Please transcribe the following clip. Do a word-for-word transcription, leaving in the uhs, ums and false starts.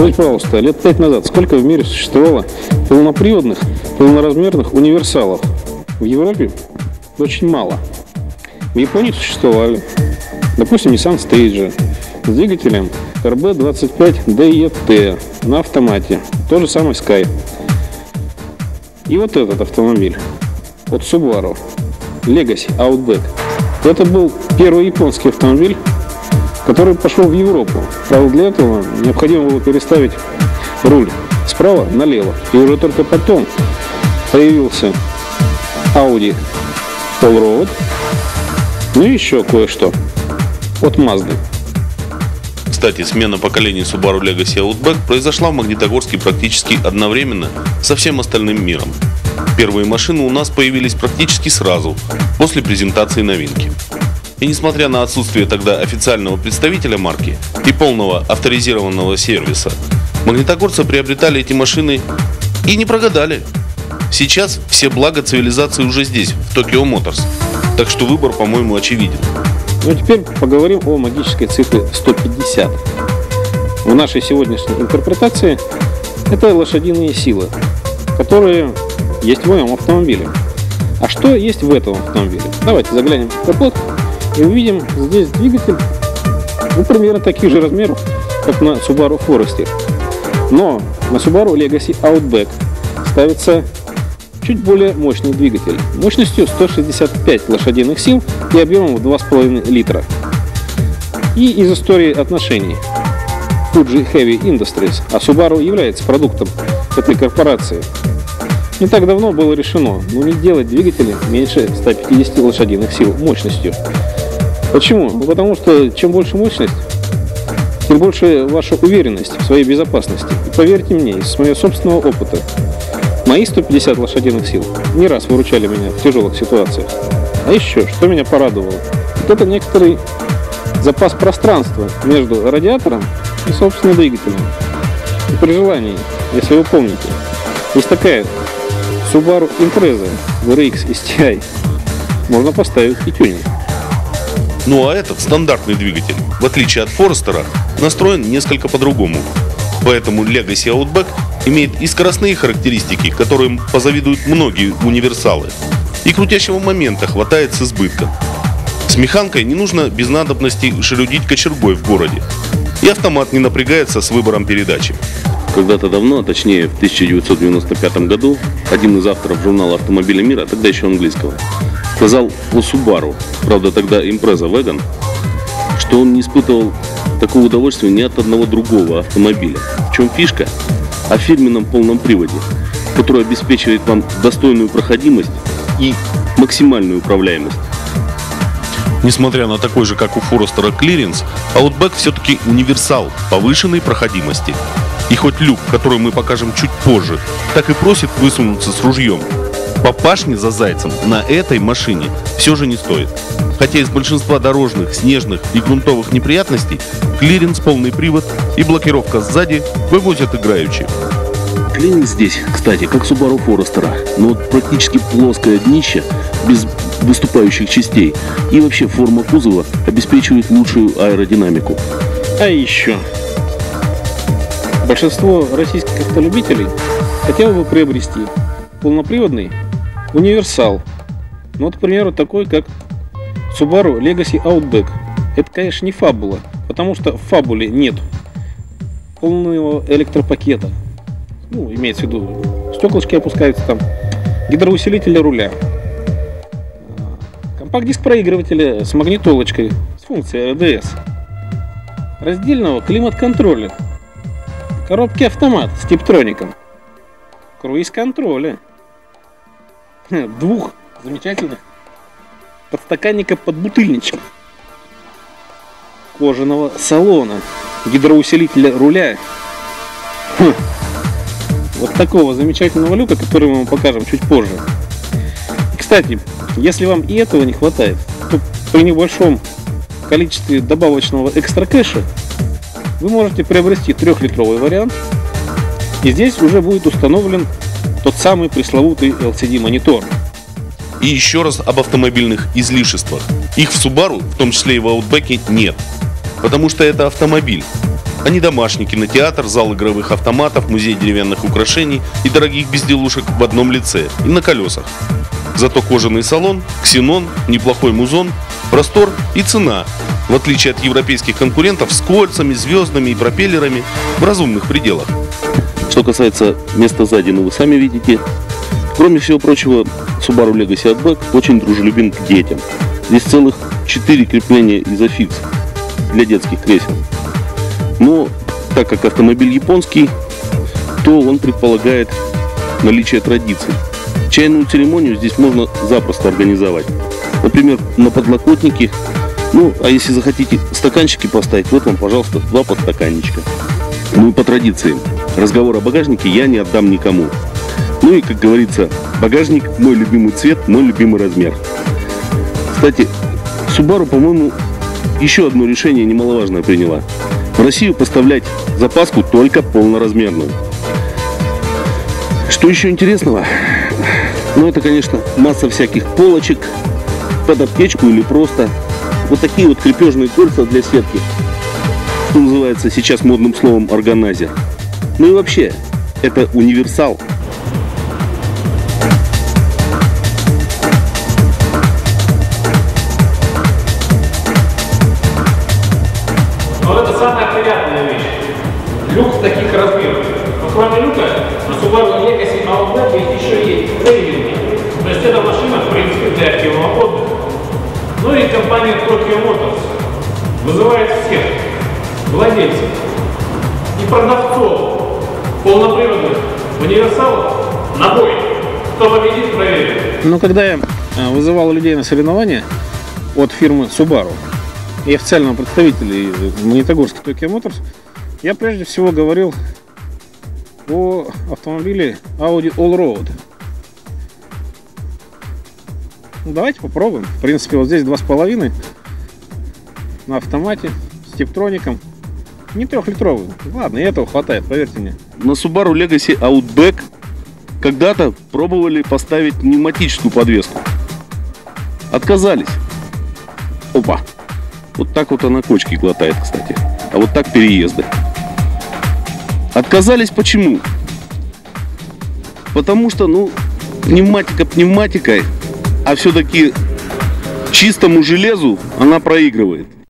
Скажите, пожалуйста, лет пять назад сколько в мире существовало полноприводных, полноразмерных универсалов? В Европе очень мало. В Японии существовали, допустим, Nissan Stagea с двигателем эр бэ двадцать пять ди и ти на автомате. То же самое Sky. И вот этот автомобиль от Subaru Legacy Outback. Это был первый японский автомобиль, который пошел в Европу. Правда, для этого необходимо было переставить руль справа налево. И уже только потом появился Audi Allroad. Ну и еще кое-что от Mazda. Кстати, смена поколений Subaru Legacy Outback произошла в Магнитогорске практически одновременно со всем остальным миром. Первые машины у нас появились практически сразу, после презентации новинки. И несмотря на отсутствие тогда официального представителя марки и полного авторизированного сервиса, магнитогорцы приобретали эти машины и не прогадали. Сейчас все блага цивилизации уже здесь, в Tokyo Motors, так что выбор, по-моему, очевиден. Ну, теперь поговорим о магической цифре сто пятьдесят. В нашей сегодняшней интерпретации это лошадиные силы, которые есть в моем автомобиле. А что есть в этом автомобиле? Давайте заглянем в капот и увидим здесь двигатель, ну, примерно таких же размеров, как на Subaru Forester. Но на Subaru Legacy Outback ставится чуть более мощный двигатель мощностью сто шестьдесят пять лошадиных сил и объемом в два с половиной литра. И из истории отношений Fuji Heavy Industries, а Subaru является продуктом этой корпорации, не так давно было решено, ну, не делать двигатели меньше ста пятидесяти лошадиных сил мощностью. Почему? Ну, потому что чем больше мощность, тем больше ваша уверенность в своей безопасности. И поверьте мне, из моего собственного опыта, мои сто пятьдесят лошадиных сил не раз выручали меня в тяжелых ситуациях. А еще, что меня порадовало, это некоторый запас пространства между радиатором и, собственно, двигателем. И при желании, если вы помните, есть такая Subaru Impreza ви ар икс эс ти ай, можно поставить и тюнинг. Ну а этот стандартный двигатель, в отличие от Forester, настроен несколько по-другому. Поэтому Legacy Outback имеет и скоростные характеристики, которым позавидуют многие универсалы, и крутящего момента хватает с избытком. С механкой не нужно без надобности шелудить кочергой в городе, и автомат не напрягается с выбором передачи. Когда-то давно, а точнее в тысяча девятьсот девяносто пятом году, один из авторов журнала «Автомобиля мира», тогда еще английского, сказал о Subaru, правда тогда Impreza Wagon, что он не испытывал такого удовольствия ни от одного другого автомобиля. В чем фишка? О фирменном полном приводе, который обеспечивает вам достойную проходимость и максимальную управляемость. Несмотря на такой же, как у Forester, клиренс, Outback все-таки универсал повышенной проходимости. И хоть люк, который мы покажем чуть позже, так и просит высунуться с ружьем, по пашне за зайцем на этой машине все же не стоит. Хотя из большинства дорожных, снежных и грунтовых неприятностей клиренс, полный привод и блокировка сзади вывозят играючи. Клиренс здесь, кстати, как Subaru Forester, но вот практически плоское днище, без выступающих частей, и вообще форма кузова обеспечивает лучшую аэродинамику. А еще большинство российских автолюбителей хотело бы приобрести полноприводный универсал. Ну, вот, к примеру, такой, как Subaru Legacy Outback. Это, конечно, не фабула, потому что в фабуле нет полного электропакета. Ну, имеется в виду, стеклышки опускаются там, гидроусилителя руля, компакт-диск проигрывателя с магнитолочкой, с функцией эр дэ эс, раздельного климат-контроля, коробки автомат с типтроником, круиз-контроля, двух замечательных подстаканника под бутыльничек, кожаного салона, гидроусилителя руля, хм, вот такого замечательного люка, который мы вам покажем чуть позже. И, кстати, если вам и этого не хватает, то при небольшом количестве добавочного экстра кэша вы можете приобрести трехлитровый вариант, и здесь уже будет установлен тот самый пресловутый эл си ди монитор. И еще раз об автомобильных излишествах. Их в Subaru, в том числе и в Outback, нет. Потому что это автомобиль. а не домашний кинотеатр, зал игровых автоматов, музей деревянных украшений и дорогих безделушек в одном лице и на колесах. Зато кожаный салон, ксенон, неплохой музон, простор и цена, в отличие от европейских конкурентов, с кольцами, звездами и пропеллерами в разумных пределах. Что касается места сзади, ну вы сами видите. Кроме всего прочего, Subaru Legacy Outback очень дружелюбен к детям. Здесь целых четыре крепления изофикс для детских кресел. Но так как автомобиль японский, то он предполагает наличие традиций. Чайную церемонию здесь можно запросто организовать. Например, на подлокотнике. Ну, а если захотите стаканчики поставить, вот вам, пожалуйста, два подстаканничка. Ну и по традиции, разговор о багажнике я не отдам никому. Ну и, как говорится, багажник – мой любимый цвет, мой любимый размер. Кстати, Subaru, по-моему, еще одно решение немаловажное приняла. В Россию поставлять запаску только полноразмерную. Что еще интересного? Ну, это, конечно, масса всяких полочек под аптечку или просто вот такие вот крепежные кольца для сетки, что называется сейчас модным словом органайзер. Ну и вообще, это универсал. Но это самая приятная вещь. Люк таких размеров. Но кроме люка, на Subaru Legacy Outback еще есть трейдинги. То есть эта машина, в принципе, для активного отдыха. Ну и компания Tokyo Motors вызывает всех владельцев и продавцов полноприводных универсалов на бой. Кто победит, проверит. Но когда я вызывал людей на соревнования от фирмы Subaru и официального представителя из Магнитогорска Tokyo Motors, я прежде всего говорил о автомобиле Audi Allroad. Ну, давайте попробуем. В принципе, вот здесь два с половиной на автомате с типтроником. Не трехлитровый. Ладно, и этого хватает, поверьте мне. На Subaru Legacy Outback когда-то пробовали поставить пневматическую подвеску. Отказались. Опа. Вот так вот она кочки глотает, кстати. А вот так переезды. Отказались почему? Потому что, ну, пневматика пневматикой, а все-таки чистому железу она проигрывает.